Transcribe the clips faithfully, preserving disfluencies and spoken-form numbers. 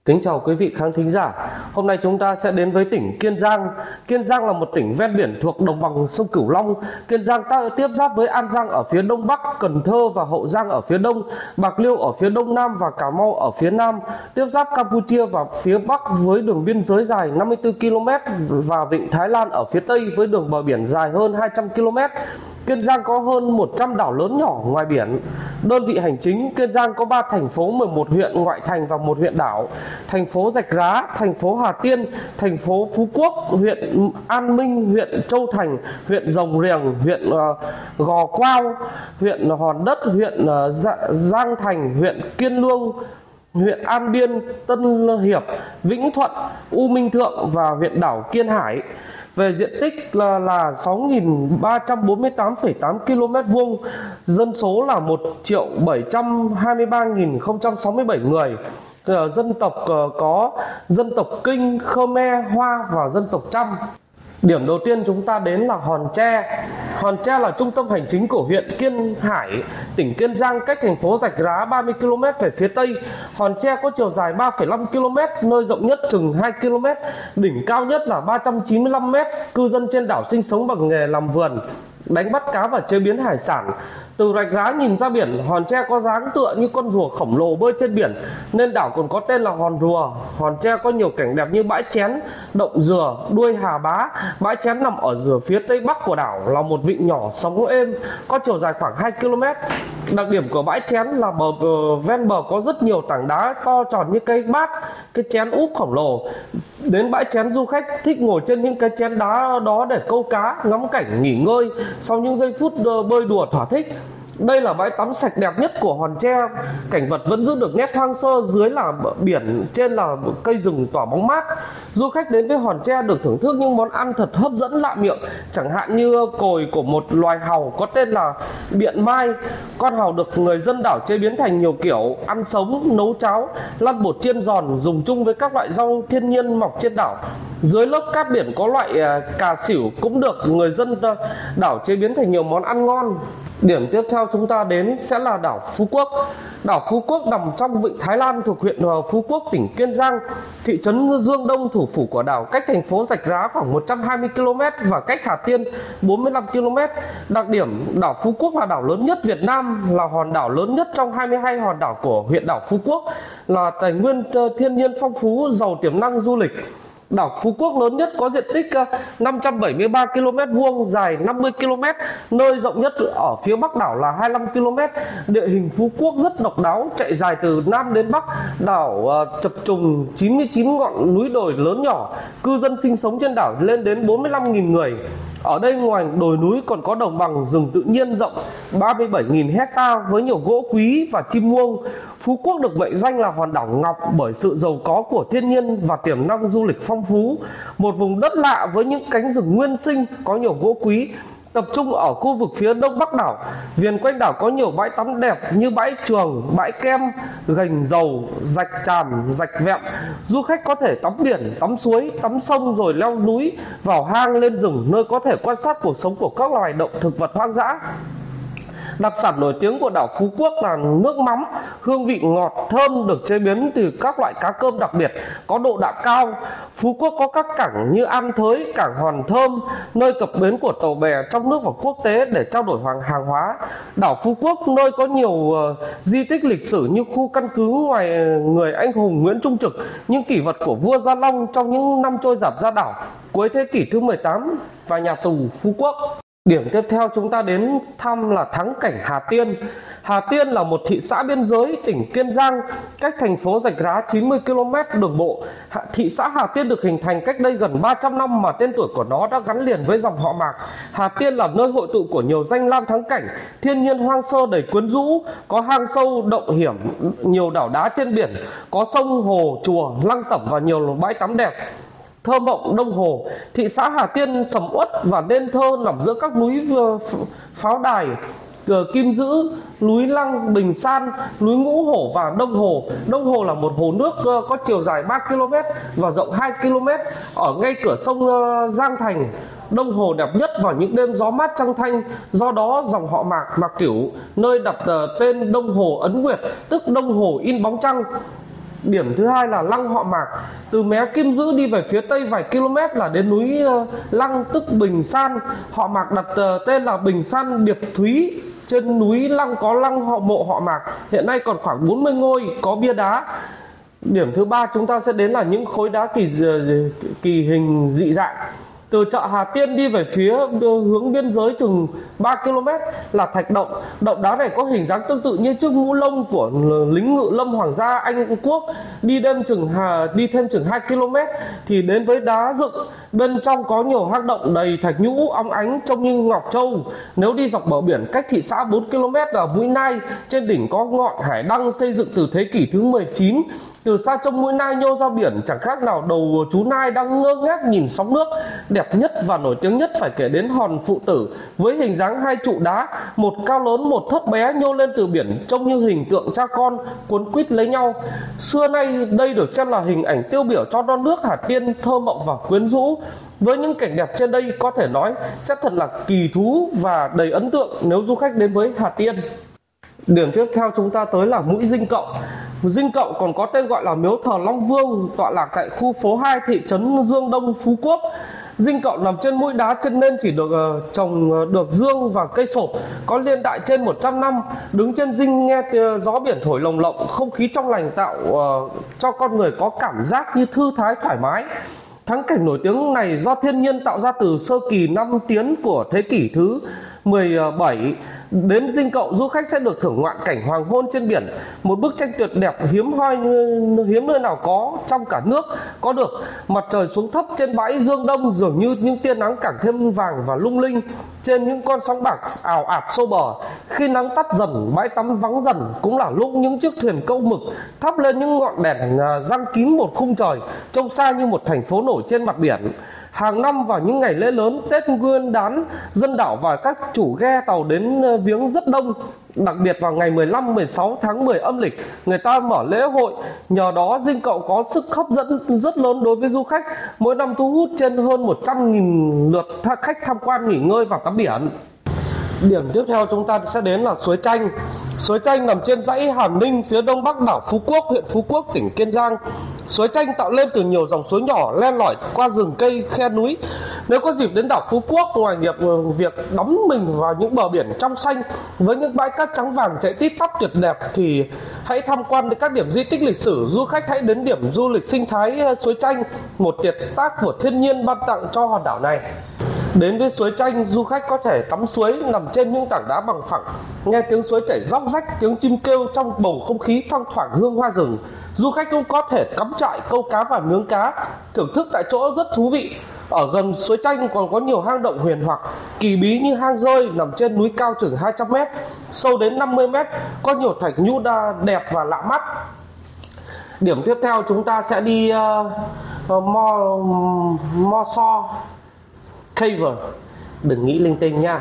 Kính chào quý vị khán thính giả. Hôm nay chúng ta sẽ đến với tỉnh Kiên Giang. Kiên Giang là một tỉnh ven biển thuộc đồng bằng sông Cửu Long. Kiên Giang tiếp giáp với An Giang ở phía đông bắc, Cần Thơ và Hậu Giang ở phía đông, Bạc Liêu ở phía đông nam và Cà Mau ở phía nam. Tiếp giáp Campuchia và phía bắc với đường biên giới dài năm mươi tư ki lô mét và vịnh Thái Lan ở phía tây với đường bờ biển dài hơn hai trăm ki lô mét. Kiên Giang có hơn một trăm đảo lớn nhỏ ngoài biển. Đơn vị hành chính, Kiên Giang có ba thành phố, mười một huyện ngoại thành và một huyện đảo. Thành phố Rạch Giá, thành phố Hà Tiên, thành phố Phú Quốc, huyện An Minh, huyện Châu Thành, huyện Rồng Riềng, huyện uh, Gò Quao, huyện Hòn Đất, huyện uh, Giang Thành, huyện Kiên Lương, huyện An Biên, Tân Hiệp, Vĩnh Thuận, U Minh Thượng và huyện đảo Kiên Hải. Về diện tích là, là sáu nghìn ba trăm bốn mươi tám phẩy tám ki lô mét vuông, dân số là một triệu bảy trăm hai mươi ba nghìn không trăm sáu mươi bảy người. Dân tộc có dân tộc Kinh, Khmer, Hoa và dân tộc Chăm. Điểm đầu tiên chúng ta đến là Hòn Tre. Hòn Tre là trung tâm hành chính của huyện Kiên Hải, tỉnh Kiên Giang, cách thành phố Rạch Giá ba mươi ki lô mét về phía tây. Hòn Tre có chiều dài ba phẩy năm ki lô mét, nơi rộng nhất chừng hai ki lô mét, đỉnh cao nhất là ba trăm chín mươi lăm mét. Cư dân trên đảo sinh sống bằng nghề làm vườn, đánh bắt cá và chế biến hải sản. Từ Rạch Giá nhìn ra biển, Hòn Tre có dáng tựa như con rùa khổng lồ bơi trên biển nên đảo còn có tên là Hòn Rùa. Hòn Tre có nhiều cảnh đẹp như bãi chén, động dừa, đuôi Hà Bá. Bãi chén nằm ở giữa phía tây bắc của đảo, là một vịnh nhỏ sóng êm, có chiều dài khoảng hai ki lô mét. Đặc điểm của bãi chén là bờ, bờ ven bờ có rất nhiều tảng đá to tròn như cái bát, cái chén úp khổng lồ. Đến bãi chén, du khách thích ngồi trên những cái chén đá đó để câu cá, ngắm cảnh, nghỉ ngơi sau những giây phút bơi đùa thỏa thích. Đây là bãi tắm sạch đẹp nhất của Hòn Tre. Cảnh vật vẫn giữ được nét hoang sơ, dưới là biển, trên là cây rừng tỏa bóng mát. Du khách đến với Hòn Tre được thưởng thức những món ăn thật hấp dẫn lạ miệng, chẳng hạn như cồi của một loài hàu có tên là biện mai. Con hàu được người dân đảo chế biến thành nhiều kiểu, ăn sống, nấu cháo, lăn bột chiên giòn, dùng chung với các loại rau thiên nhiên mọc trên đảo. Dưới lớp cát biển có loại cà xỉu cũng được người dân đảo chế biến thành nhiều món ăn ngon. Điểm tiếp theo chúng ta đến sẽ là đảo Phú Quốc. Đảo Phú Quốc nằm trong vịnh Thái Lan thuộc huyện Phú Quốc, tỉnh Kiên Giang. Thị trấn Dương Đông, thủ phủ của đảo, cách thành phố Rạch Giá khoảng một trăm hai mươi ki lô mét và cách Hà Tiên bốn mươi lăm ki lô mét. Đặc điểm, đảo Phú Quốc là đảo lớn nhất Việt Nam, là hòn đảo lớn nhất trong hai mươi hai hòn đảo của huyện đảo Phú Quốc, là tài nguyên thiên nhiên phong phú, giàu tiềm năng du lịch. Đảo Phú Quốc lớn nhất có diện tích năm trăm bảy mươi ba ki lô mét vuông, dài năm mươi ki lô mét, nơi rộng nhất ở phía bắc đảo là hai mươi lăm ki lô mét. Địa hình Phú Quốc rất độc đáo, chạy dài từ nam đến bắc. Đảo chập trùng chín mươi chín ngọn núi đồi lớn nhỏ. Cư dân sinh sống trên đảo lên đến bốn mươi lăm nghìn người. Ở đây ngoài đồi núi còn có đồng bằng rừng tự nhiên rộng ba mươi bảy nghìn hecta với nhiều gỗ quý và chim muông. Phú Quốc được mệnh danh là hòn đảo ngọc bởi sự giàu có của thiên nhiên và tiềm năng du lịch phong phú. Một vùng đất lạ với những cánh rừng nguyên sinh có nhiều gỗ quý, tập trung ở khu vực phía đông bắc đảo. Viền quanh đảo có nhiều bãi tắm đẹp như bãi Trường, bãi Kem, Gành Dầu, Rạch Tràm, Rạch Vẹm. Du khách có thể tắm biển, tắm suối, tắm sông rồi leo núi, vào hang, lên rừng, nơi có thể quan sát cuộc sống của các loài động thực vật hoang dã. Đặc sản nổi tiếng của đảo Phú Quốc là nước mắm, hương vị ngọt, thơm, được chế biến từ các loại cá cơm đặc biệt, có độ đạm cao. Phú Quốc có các cảng như An Thới, cảng Hòn Thơm, nơi cập bến của tàu bè trong nước và quốc tế để trao đổi hàng, hàng hóa. Đảo Phú Quốc nơi có nhiều uh, di tích lịch sử như khu căn cứ ngoài người anh hùng Nguyễn Trung Trực, những kỷ vật của vua Gia Long trong những năm trôi dạt ra đảo cuối thế kỷ thứ mười tám và nhà tù Phú Quốc. Điểm tiếp theo chúng ta đến thăm là thắng cảnh Hà Tiên. Hà Tiên là một thị xã biên giới tỉnh Kiên Giang, cách thành phố Rạch Giá chín mươi ki lô mét đường bộ. Thị xã Hà Tiên được hình thành cách đây gần ba trăm năm mà tên tuổi của nó đã gắn liền với dòng họ Mạc. Hà Tiên là nơi hội tụ của nhiều danh lam thắng cảnh, thiên nhiên hoang sơ đầy quyến rũ, có hang sâu, động hiểm, nhiều đảo đá trên biển, có sông, hồ, chùa, lăng tẩm và nhiều bãi tắm đẹp. Thơ mộng Đông Hồ. Thị xã Hà Tiên sầm uất và nên thơ nằm giữa các núi Pháo Đài, Kim Dữ, núi Lăng, Bình San, núi Ngũ Hổ và Đông Hồ. Đông Hồ là một hồ nước có chiều dài ba ki lô mét và rộng hai ki lô mét ở ngay cửa sông Giang Thành. Đông Hồ đẹp nhất vào những đêm gió mát trăng thanh, do đó dòng họ Mạc, Mạc Cửu, nơi đặt tên Đông Hồ Ấn Nguyệt, tức Đông Hồ in bóng trăng. Điểm thứ hai là Lăng Họ Mạc. Từ mé Kim Dữ đi về phía tây vài km là đến núi Lăng tức Bình San. Họ Mạc đặt tên là Bình San Điệp Thúy. Trên núi Lăng có lăng họ mộ Họ Mạc, hiện nay còn khoảng bốn mươi ngôi, có bia đá. Điểm thứ ba chúng ta sẽ đến là những khối đá kỳ kỳ hình dị dạng. Từ chợ Hà Tiên đi về phía hướng biên giới chừng ba ki lô mét là Thạch Động. Động đá này có hình dáng tương tự như chiếc mũ lông của lính ngự lâm hoàng gia Anh Quốc. Đi đêm chừng đi thêm chừng hai ki lô mét thì đến với đá dựng. Bên trong có nhiều hang động đầy thạch nhũ óng ánh trông như ngọc châu. Nếu đi dọc bờ biển cách thị xã bốn ki lô mét ở Mũi Nai, trên đỉnh có ngọn hải đăng xây dựng từ thế kỷ thứ mười chín. Từ xa trông Mũi Nai nhô ra biển chẳng khác nào đầu chú nai đang ngơ ngác nhìn sóng nước. Đẹp nhất và nổi tiếng nhất phải kể đến hòn Phụ Tử với hình dáng hai trụ đá, một cao lớn một thấp bé nhô lên từ biển trông như hình tượng cha con cuốn quýt lấy nhau. Xưa nay đây được xem là hình ảnh tiêu biểu cho non nước Hà Tiên thơ mộng và quyến rũ. Với những cảnh đẹp trên đây có thể nói sẽ thật là kỳ thú và đầy ấn tượng nếu du khách đến với Hà Tiên. Điểm tiếp theo chúng ta tới là Mũi Dinh Cộng. Dinh Cộng còn có tên gọi là Miếu thờ Long Vương, tọa lạc tại khu phố hai thị trấn Dương Đông, Phú Quốc. Dinh Cộng nằm trên mũi đá trên nên chỉ được uh, trồng uh, được dương và cây sộp, có niên đại trên một trăm năm. Đứng trên dinh nghe uh, gió biển thổi lồng lộng, không khí trong lành tạo uh, cho con người có cảm giác như thư thái thoải mái. Thắng cảnh nổi tiếng này do thiên nhiên tạo ra từ sơ kỳ năm Tiến của thế kỷ thứ mười bảy. Đến Dinh Cộng, du khách sẽ được thưởng ngoạn cảnh hoàng hôn trên biển, một bức tranh tuyệt đẹp hiếm hoi hiếm nơi nào có trong cả nước có được. Mặt trời xuống thấp trên bãi Dương Đông dường như những tia nắng càng thêm vàng và lung linh trên những con sóng bạc ào ạt xô bờ. Khi nắng tắt dần, bãi tắm vắng dần, cũng là lúc những chiếc thuyền câu mực thắp lên những ngọn đèn răng kín một khung trời, trông xa như một thành phố nổi trên mặt biển. Hàng năm vào những ngày lễ lớn Tết Nguyên đán, dân đảo và các chủ ghe tàu đến viếng rất đông. Đặc biệt vào ngày mười lăm mười sáu tháng mười âm lịch, người ta mở lễ hội. Nhờ đó Dinh Cộng có sức hấp dẫn rất lớn đối với du khách, mỗi năm thu hút trên hơn một trăm nghìn lượt khách tham quan, nghỉ ngơi và tắm biển. Điểm tiếp theo chúng ta sẽ đến là suối Chanh. Suối Chanh nằm trên dãy Hàm Ninh, phía đông bắc đảo Phú Quốc, huyện Phú Quốc, tỉnh Kiên Giang. Suối Chanh tạo lên từ nhiều dòng suối nhỏ len lỏi qua rừng cây, khe núi. Nếu có dịp đến đảo Phú Quốc, ngoài việc đắm mình vào những bờ biển trong xanh với những bãi cát trắng vàng chạy tít tắp tuyệt đẹp, thì hãy tham quan đến các điểm di tích lịch sử. Du khách hãy đến điểm du lịch sinh thái suối Chanh, một tuyệt tác của thiên nhiên ban tặng cho hòn đảo này. Đến với suối Chanh, du khách có thể tắm suối nằm trên những tảng đá bằng phẳng, nghe tiếng suối chảy róc rách, tiếng chim kêu trong bầu không khí thoang thoảng hương hoa rừng. Du khách cũng có thể cắm trại câu cá và nướng cá, thưởng thức tại chỗ rất thú vị. Ở gần suối Chanh còn có nhiều hang động huyền hoặc, kỳ bí như hang Rơi nằm trên núi cao chừng hai trăm mét, sâu đến năm mươi mét, có nhiều thạch nhũ đa đẹp và lạ mắt. Điểm tiếp theo chúng ta sẽ đi uh, uh, Mo, Mo So Cave. Đừng nghĩ linh tinh nha.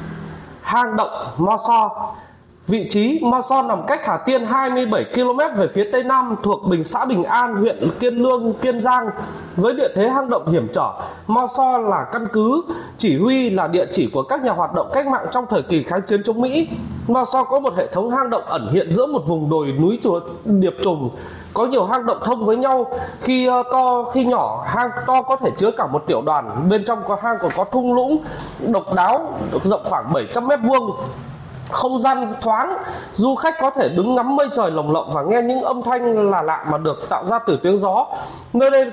Hang động Mo So. Vị trí Mo So nằm cách Hà Tiên hai mươi bảy ki lô mét về phía tây nam, thuộc Bình xã Bình An, huyện Kiên Lương, Kiên Giang. Với địa thế hang động hiểm trở, Mo So là căn cứ chỉ huy, là địa chỉ của các nhà hoạt động cách mạng trong thời kỳ kháng chiến chống Mỹ. Mo So có một hệ thống hang động ẩn hiện giữa một vùng đồi núi điệp trùng, có nhiều hang động thông với nhau. Khi uh, to khi nhỏ, hang to có thể chứa cả một tiểu đoàn. Bên trong có hang còn có thung lũng độc đáo rộng khoảng bảy trăm mét vuông. Không gian thoáng, du khách có thể đứng ngắm mây trời lồng lộng và nghe những âm thanh là lạ mà được tạo ra từ tiếng gió. Nơi đây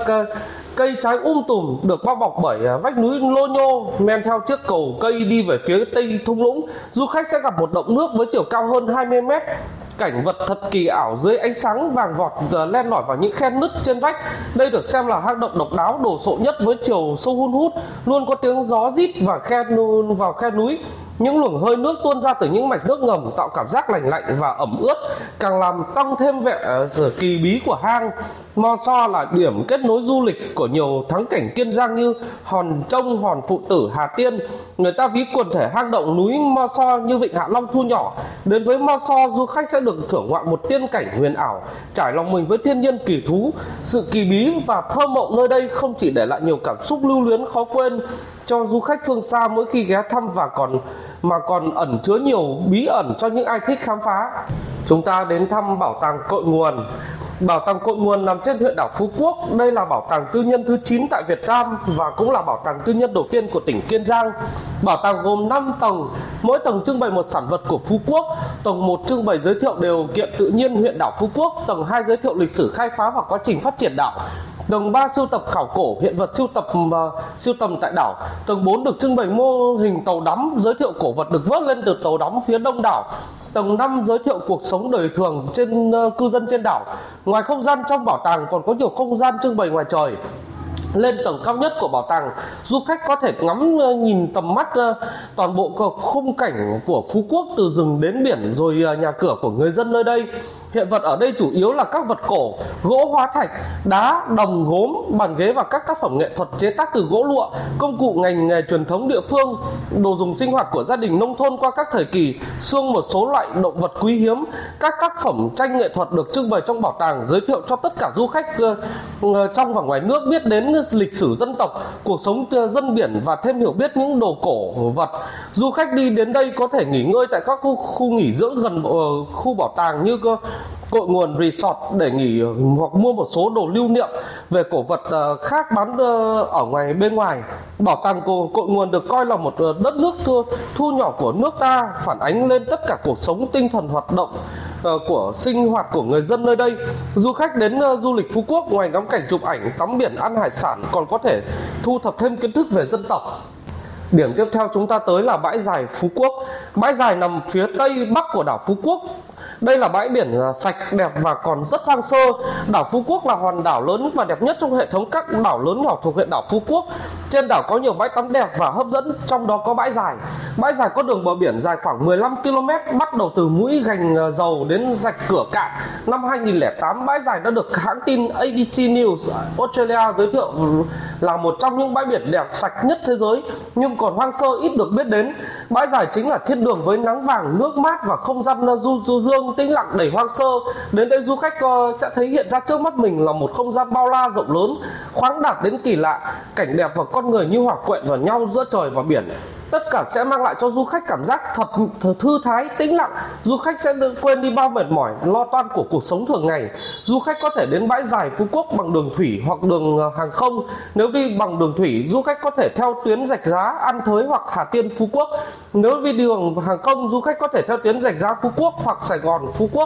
cây trái um tùm, được bao bọc bởi vách núi lô nhô. Men theo chiếc cầu cây đi về phía tây thung lũng, du khách sẽ gặp một động nước với chiều cao hơn hai mươi mét. Cảnh vật thật kỳ ảo dưới ánh sáng vàng vọt len lỏi vào những khe nứt trên vách. Đây được xem là hang động độc đáo, đồ sộ nhất với chiều sâu hun hút, luôn có tiếng gió rít và khe vào khe núi. Những luồng hơi nước tuôn ra từ những mạch nước ngầm tạo cảm giác lành lạnh và ẩm ướt, càng làm tăng thêm vẻ uh, kỳ bí của hang. Mo So là điểm kết nối du lịch của nhiều thắng cảnh Kiên Giang như Hòn Trông, Hòn Phụ Tử, Hà Tiên. Người ta ví quần thể hang động núi Mo So như vịnh Hạ Long thu nhỏ. Đến với Mo So, du khách sẽ được thưởng ngoạn một tiên cảnh huyền ảo, trải lòng mình với thiên nhiên kỳ thú. Sự kỳ bí và thơ mộng nơi đây không chỉ để lại nhiều cảm xúc lưu luyến khó quên cho du khách phương xa mỗi khi ghé thăm, và còn mà còn ẩn chứa nhiều bí ẩn cho những ai thích khám phá. Chúng ta đến thăm bảo tàng Cội Nguồn. Bảo tàng Cội Nguồn nằm trên huyện đảo Phú Quốc. Đây là bảo tàng tư nhân thứ chín tại Việt Nam và cũng là bảo tàng tư nhân đầu tiên của tỉnh Kiên Giang. Bảo tàng gồm năm tầng, mỗi tầng trưng bày một sản vật của Phú Quốc. Tầng một trưng bày giới thiệu điều kiện tự nhiên huyện đảo Phú Quốc. Tầng hai giới thiệu lịch sử khai phá và quá trình phát triển đảo. Tầng ba sưu tập khảo cổ, hiện vật sưu tập uh, sưu tầm tại đảo. Tầng bốn được trưng bày mô hình tàu đắm, giới thiệu cổ vật được vớt lên từ tàu đắm phía đông đảo. Tầng năm giới thiệu cuộc sống đời thường trên uh, cư dân trên đảo. Ngoài không gian trong bảo tàng còn có nhiều không gian trưng bày ngoài trời. Lên tầng cao nhất của bảo tàng, du khách có thể ngắm uh, nhìn tầm mắt uh, toàn bộ khung cảnh của Phú Quốc từ rừng đến biển, rồi uh, nhà cửa của người dân nơi đây. Hiện vật ở đây chủ yếu là các vật cổ, gỗ hóa thạch, đá, đồng, gốm, bàn ghế và các tác phẩm nghệ thuật chế tác từ gỗ lụa, công cụ ngành nghề truyền thống địa phương, đồ dùng sinh hoạt của gia đình nông thôn qua các thời kỳ, xương một số loại động vật quý hiếm. Các tác phẩm tranh nghệ thuật được trưng bày trong bảo tàng giới thiệu cho tất cả du khách uh, trong và ngoài nước biết đến lịch sử dân tộc, cuộc sống dân biển và thêm hiểu biết những đồ cổ vật. Du khách đi đến đây có thể nghỉ ngơi tại các khu, khu nghỉ dưỡng gần uh, khu bảo tàng như uh, Cội Nguồn Resort để nghỉ hoặc mua một số đồ lưu niệm về cổ vật khác bán ở ngoài bên ngoài. Bảo tàng Cội Nguồn được coi là một đất nước thu nhỏ của nước ta, phản ánh lên tất cả cuộc sống, tinh thần hoạt động của sinh hoạt của người dân nơi đây. Du khách đến du lịch Phú Quốc ngoài ngắm cảnh, chụp ảnh, tắm biển, ăn hải sản còn có thể thu thập thêm kiến thức về dân tộc. Điểm tiếp theo chúng ta tới là bãi dài Phú Quốc. Bãi dài nằm phía tây bắc của đảo Phú Quốc. Đây là bãi biển sạch, đẹp và còn rất hoang sơ. Đảo Phú Quốc là hòn đảo lớn và đẹp nhất trong hệ thống các đảo lớn nhỏ thuộc huyện đảo Phú Quốc. Trên đảo có nhiều bãi tắm đẹp và hấp dẫn, trong đó có bãi dài. Bãi dài có đường bờ biển dài khoảng mười lăm ki lô mét, bắt đầu từ mũi Gành Dầu đến rạch Cửa Cạn. Năm hai nghìn không trăm lẻ tám, bãi dài đã được hãng tin A B C News Australia giới thiệu là một trong những bãi biển đẹp sạch nhất thế giới, nhưng còn hoang sơ ít được biết đến. Bãi dài chính là thiên đường với nắng vàng, nước mát và không gian du, du dương tĩnh lặng đầy hoang sơ. Đến đây du khách uh, sẽ thấy hiện ra trước mắt mình là một không gian bao la rộng lớn, khoáng đạt đến kỳ lạ, cảnh đẹp và con người như hòa quyện vào nhau giữa trời và biển. Tất cả sẽ mang lại cho du khách cảm giác thật, thật thư thái, tĩnh lặng. Du khách sẽ quên đi bao mệt mỏi, lo toan của cuộc sống thường ngày. Du khách có thể đến bãi dài Phú Quốc bằng đường thủy hoặc đường hàng không. Nếu đi bằng đường thủy, du khách có thể theo tuyến Rạch Giá, An Thới hoặc Hà Tiên Phú Quốc. Nếu đi đường hàng không, du khách có thể theo tuyến Rạch Giá Phú Quốc hoặc Sài Gòn Phú Quốc.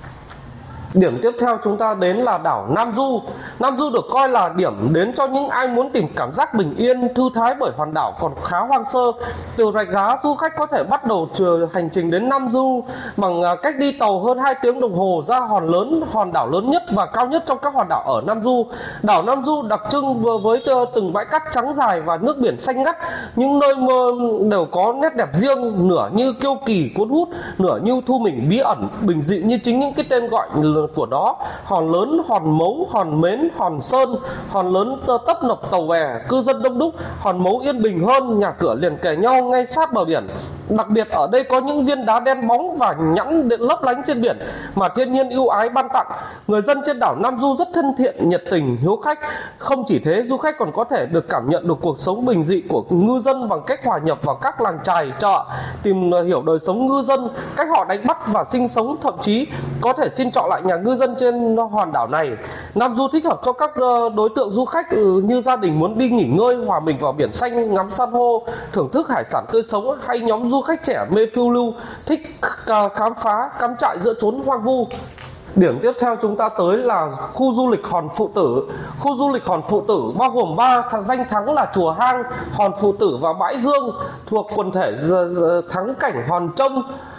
Điểm tiếp theo chúng ta đến là đảo Nam Du. Nam Du được coi là điểm đến cho những ai muốn tìm cảm giác bình yên, thư thái bởi hòn đảo còn khá hoang sơ. Từ Rạch Giá, du khách có thể bắt đầu hành trình đến Nam Du bằng cách đi tàu hơn hai tiếng đồng hồ ra hòn lớn, hòn đảo lớn nhất và cao nhất trong các hòn đảo ở Nam Du. Đảo Nam Du đặc trưng với từng bãi cát trắng dài và nước biển xanh ngắt. Những nơi đều có nét đẹp riêng, nửa như kiêu kỳ cuốn hút, nửa như thu mình bí ẩn, bình dị như chính những cái tên gọi của đó. Hòn Lớn, Hòn Mấu, Hòn Mến, Hòn Sơn. Hòn Lớn tấp nập tàu bè, cư dân đông đúc. Hòn Mấu yên bình hơn, nhà cửa liền kề nhau ngay sát bờ biển. Đặc biệt ở đây có những viên đá đen bóng và nhẵn lấp lánh trên biển mà thiên nhiên ưu ái ban tặng. Người dân trên đảo Nam Du rất thân thiện, nhiệt tình, hiếu khách. Không chỉ thế, du khách còn có thể được cảm nhận được cuộc sống bình dị của ngư dân bằng cách hòa nhập vào các làng chài, chợ, tìm hiểu đời sống ngư dân, cách họ đánh bắt và sinh sống, thậm chí có thể xin trọ lại nhà ngư dân trên hòn đảo này. Nam Du thích hợp cho các đối tượng du khách như gia đình muốn đi nghỉ ngơi, hòa mình vào biển xanh, ngắm san hô, thưởng thức hải sản tươi sống, hay nhóm du khách trẻ mê phiêu lưu, thích khám phá, cắm trại giữa chốn hoang vu. Điểm tiếp theo chúng ta tới là khu du lịch Hòn Phụ Tử. Khu du lịch Hòn Phụ Tử bao gồm ba danh thắng là Chùa Hang, Hòn Phụ Tử và Bãi Dương, thuộc quần thể thắng cảnh Hòn Trông,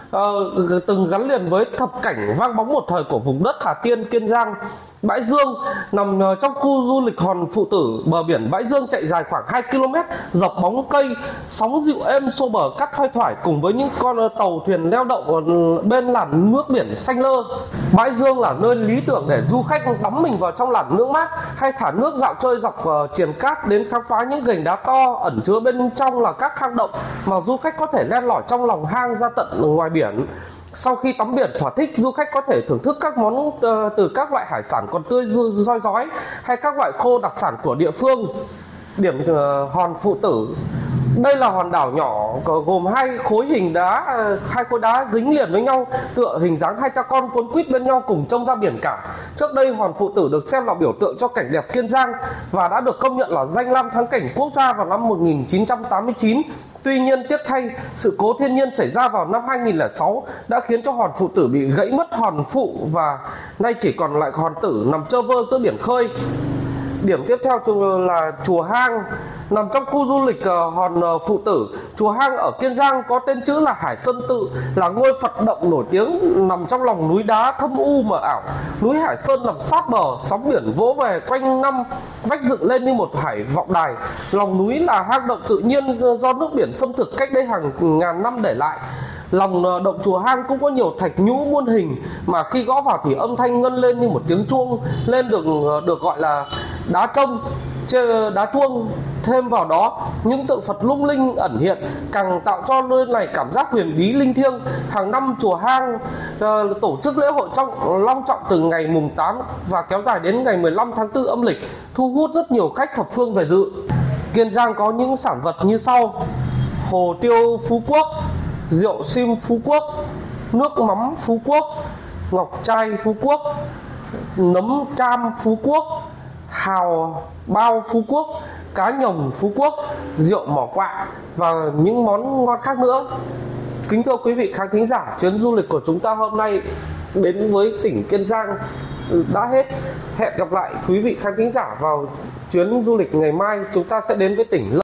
Uh, từng gắn liền với thập cảnh vang bóng một thời của vùng đất Hà Tiên, Kiên Giang. Bãi Dương nằm uh, trong khu du lịch Hòn Phụ Tử. Bờ biển Bãi Dương chạy dài khoảng hai ki lô mét, dọc bóng cây, sóng dịu êm xô bờ cát thoai thoải cùng với những con uh, tàu thuyền neo đậu uh, bên làn nước biển xanh lơ. Bãi Dương là nơi lý tưởng để du khách đắm mình vào trong làn nước mát hay thả nước dạo chơi dọc uh, triền cát, đến khám phá những gành đá to ẩn chứa bên trong là các hang động mà du khách có thể len lỏi trong lòng hang ra tận ngoài biển. Sau khi tắm biển thỏa thích, du khách có thể thưởng thức các món uh, từ các loại hải sản còn tươi roi rói hay các loại khô đặc sản của địa phương. Điểm uh, Hòn Phụ Tử Đây là hòn đảo nhỏ gồm hai khối hình đá, hai khối đá dính liền với nhau, tựa hình dáng hai cha con cuốn quýt bên nhau cùng trông ra biển cả. Trước đây hòn Phụ Tử được xem là biểu tượng cho cảnh đẹp Kiên Giang và đã được công nhận là danh lam thắng cảnh quốc gia vào năm một nghìn chín trăm tám mươi chín. Tuy nhiên tiếc thay, sự cố thiên nhiên xảy ra vào năm hai nghìn lẻ sáu đã khiến cho hòn Phụ Tử bị gãy mất hòn phụ và nay chỉ còn lại hòn tử nằm trơ vơ giữa biển khơi. Điểm tiếp theo là chùa Hang, nằm trong khu du lịch hòn Phụ Tử. Chùa Hang ở Kiên Giang có tên chữ là Hải Sơn Tự, là ngôi Phật động nổi tiếng nằm trong lòng núi đá thâm u mờ ảo. Núi Hải Sơn nằm sát bờ, sóng biển vỗ về quanh năm, vách dựng lên như một hải vọng đài. Lòng núi là hang động tự nhiên do nước biển xâm thực cách đây hàng ngàn năm để lại. Lòng động chùa Hang cũng có nhiều thạch nhũ muôn hình mà khi gõ vào thì âm thanh ngân lên như một tiếng chuông lên, được được gọi là đá trông, đá chuông. Thêm vào đó những tượng Phật lung linh ẩn hiện càng tạo cho nơi này cảm giác huyền bí linh thiêng. Hàng năm chùa Hang uh, tổ chức lễ hội trong long trọng từ ngày mùng tám và kéo dài đến ngày mười lăm tháng tư âm lịch, thu hút rất nhiều khách thập phương về dự. Kiên Giang có những sản vật như sau: hồ tiêu Phú Quốc, rượu sim Phú Quốc, nước mắm Phú Quốc, ngọc trai Phú Quốc, nấm cham Phú Quốc, hào bao Phú Quốc, cá nhồng Phú Quốc, rượu mỏ quạ và những món ngon khác nữa. Kính thưa quý vị khán thính giả, chuyến du lịch của chúng ta hôm nay đến với tỉnh Kiên Giang đã hết. Hẹn gặp lại quý vị khán thính giả vào chuyến du lịch ngày mai, chúng ta sẽ đến với tỉnh